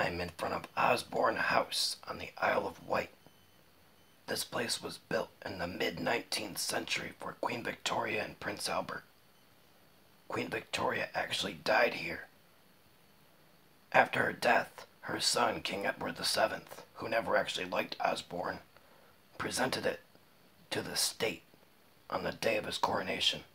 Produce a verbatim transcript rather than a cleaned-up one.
I'm in front of Osborne House on the Isle of Wight. This place was built in the mid-nineteenth century for Queen Victoria and Prince Albert. Queen Victoria actually died here. After her death, her son, King Edward the seventh, who never actually liked Osborne, presented it to the state on the day of his coronation.